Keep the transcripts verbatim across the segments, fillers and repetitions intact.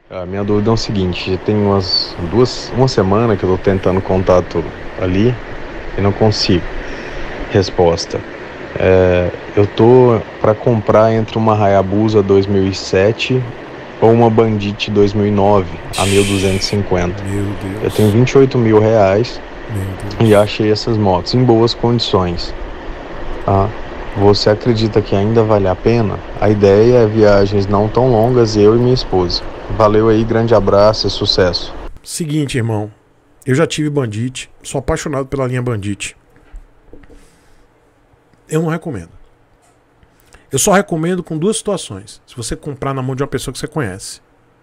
A minha dúvida é o seguinte, já tem umas duas, uma semana que eu tô tentando contato ali e não consigo resposta. É, eu tô para comprar entre uma Hayabusa dois mil e sete ou uma Bandit dois mil e nove a mil duzentos e cinquenta. Meu Deus. Eu tenho vinte e oito mil reais Meu Deus. e achei essas motos em boas condições. Tá? Você acredita que ainda vale a pena? A ideia é viagens não tão longas, eu e minha esposa. Valeu aí, grande abraço e sucesso. Seguinte, irmão. Eu já tive Bandit, sou apaixonado pela linha Bandit. Eu não recomendo. Eu só recomendo com duas situações. Se você comprar na mão de uma pessoa que você conhece.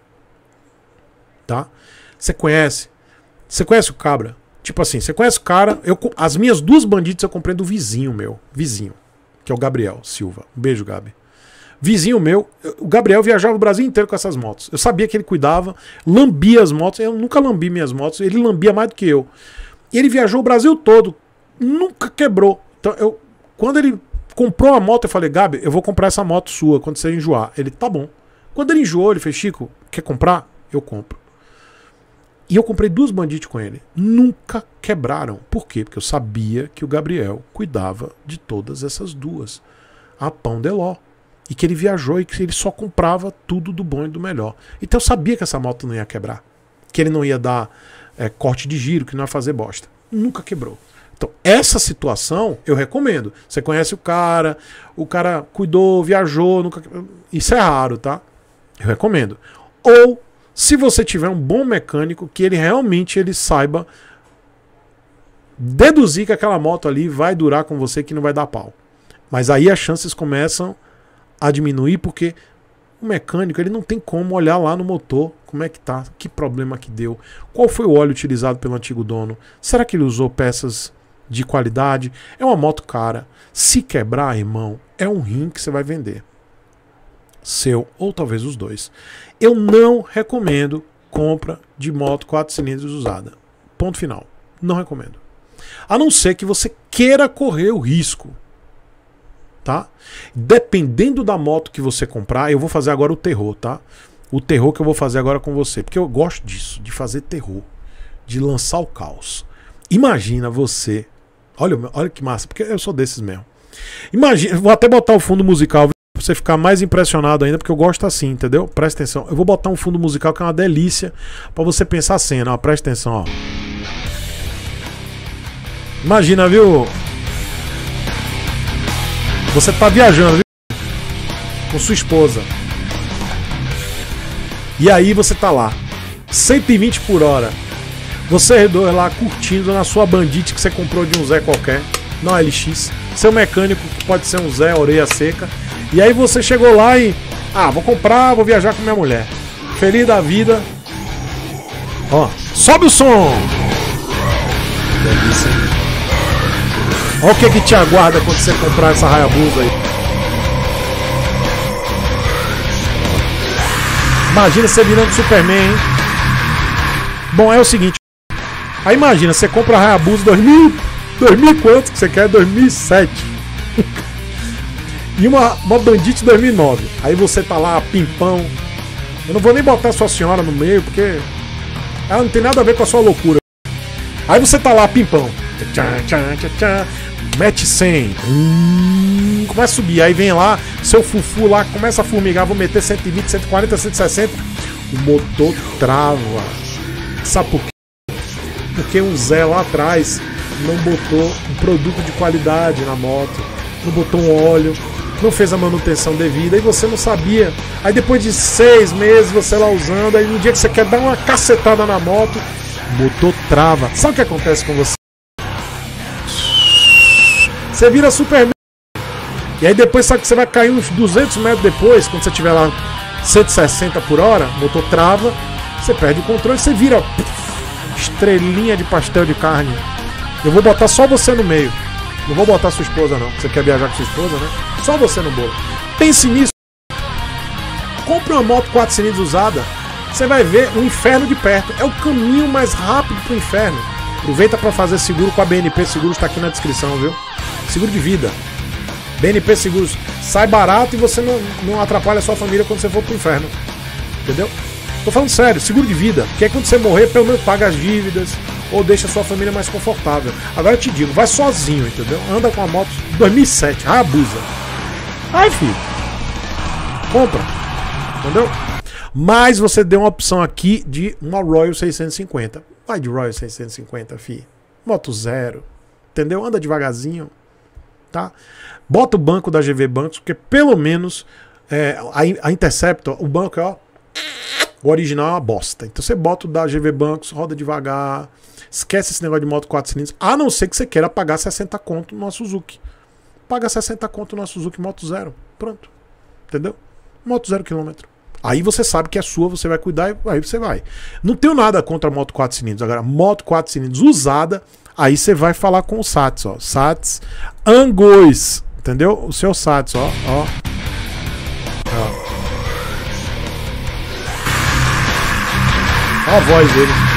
Tá? Você conhece? Você conhece o cabra? Tipo assim, você conhece o cara? Eu, as minhas duas Bandits eu comprei do vizinho meu. Vizinho. Que é o Gabriel Silva. Um beijo, Gabi. Vizinho meu, o Gabriel viajava o Brasil inteiro com essas motos. Eu sabia que ele cuidava, lambia as motos. Eu nunca lambi minhas motos, ele lambia mais do que eu. E ele viajou o Brasil todo, nunca quebrou. Então, eu, quando ele comprou a moto, eu falei, Gabi, eu vou comprar essa moto sua quando você enjoar. Ele, tá bom. Quando ele enjoou, ele fez, Chico, quer comprar? Eu compro. E eu comprei duas Bandit com ele. Nunca quebraram. Por quê? Porque eu sabia que o Gabriel cuidava de todas essas duas. A pão de ló. E que ele viajou e que ele só comprava tudo do bom e do melhor. Então eu sabia que essa moto não ia quebrar. Que ele não ia dar é, corte de giro, que não ia fazer bosta. Nunca quebrou. Então essa situação eu recomendo. Você conhece o cara, o cara cuidou, viajou, nunca... Isso é raro, tá? Eu recomendo. Ou, se você tiver um bom mecânico, que ele realmente ele saiba deduzir que aquela moto ali vai durar com você, que não vai dar pau. Mas aí as chances começam a diminuir, porque o mecânico ele não tem como olhar lá no motor como é que tá, que problema que deu, qual foi o óleo utilizado pelo antigo dono, será que ele usou peças de qualidade? É uma moto cara. Se quebrar, irmão, é um rim que você vai vender. Seu, ou talvez os dois. Eu não recomendo compra de moto quatro cilindros usada. Ponto final. Não recomendo. A não ser que você queira correr o risco. Tá? Dependendo da moto que você comprar, eu vou fazer agora o terror, tá? O terror que eu vou fazer agora com você, porque eu gosto disso, de fazer terror, de lançar o caos. Imagina você, olha, olha que massa, porque eu sou desses mesmo. Imagina, vou até botar o fundo musical pra você ficar mais impressionado ainda, porque eu gosto assim, entendeu? Presta atenção. Eu vou botar um fundo musical que é uma delícia pra você pensar a cena, ó, presta atenção, ó. Imagina, viu? Você tá viajando, viu? Com sua esposa. E aí você tá lá, cento e vinte por hora. Você dois lá curtindo na sua Bandit que você comprou de um Zé qualquer, não L X. Seu mecânico que pode ser um Zé orelha seca. E aí você chegou lá e... Ah, vou comprar, vou viajar com minha mulher. Feliz da vida. Ó, sobe o som. Delícia. Olha o que que te aguarda quando você comprar essa Hayabusa aí. Imagina você virando Superman, hein? Bom, é o seguinte. Aí imagina, você compra a Hayabusa dois mil, dois mil e quanto que você quer? dois mil e sete. E uma, uma Bandit dois mil e nove. Aí você tá lá, pimpão. Eu não vou nem botar sua senhora no meio, porque ela não tem nada a ver com a sua loucura. Aí você tá lá, pimpão. Tchan, tchan, tchan, tchan. Mete cem. Hum, começa a subir. Aí vem lá, seu fufu lá, começa a formigar. Vou meter cento e vinte, cento e quarenta, cento e sessenta. O motor trava. Sabe por quê? Porque um Zé lá atrás não botou um produto de qualidade na moto, não botou um óleo, não fez a manutenção devida, e você não sabia. Aí depois de seis meses você lá usando, aí no dia que você quer dar uma cacetada na moto, o motor trava. Sabe o que acontece com você? Você vira Superman. E aí depois sabe que você vai cair uns duzentos metros depois, quando você estiver lá cento e sessenta por hora, o motor trava, você perde o controle, você vira estrelinha de pastel de carne. Eu vou botar só você no meio. Não vou botar sua esposa não. Você quer viajar com sua esposa, né? Só você no bolo. Pense nisso. Compre uma moto quatro cilindros usada. Você vai ver o inferno de perto. É o caminho mais rápido pro inferno. Aproveita para fazer seguro com a B N P Seguros, tá aqui na descrição, viu? Seguro de vida. B N P Seguros. Sai barato e você não, não atrapalha a sua família quando você for pro inferno. Entendeu? Tô falando sério, seguro de vida. Que é quando você morrer, pelo menos paga as dívidas ou deixa a sua família mais confortável. Agora eu te digo, vai sozinho, entendeu? Anda com a moto dois mil e sete, abusa. Ai, filho. Compra. Entendeu? Mas você deu uma opção aqui de uma Royal seiscentos e cinquenta. Vai de Royal seiscentos e cinquenta, fi. Moto zero. Entendeu? Anda devagarzinho. Tá? Bota o banco da G V Bancos, porque pelo menos é, a, a Interceptor, o banco é ó. O original é uma bosta. Então você bota o da G V Bancos, roda devagar. Esquece esse negócio de moto quatro cilindros. A não ser que você queira pagar sessenta conto no Suzuki. Paga sessenta conto no Suzuki moto zero. Pronto. Entendeu? Moto zero quilômetro. Aí você sabe que é sua, você vai cuidar e aí você vai. Não tenho nada contra a moto quatro cilindros. Agora, moto quatro cilindros usada, aí você vai falar com o Sats, ó. Sats Angois. Entendeu? O seu Sats, ó. Ó. Ó. Ó a voz dele.